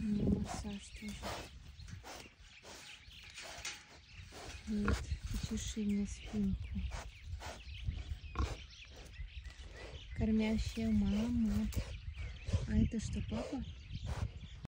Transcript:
Массаж тоже. Вот, почеши мне спинку. Кормящая мама. А это что, папа?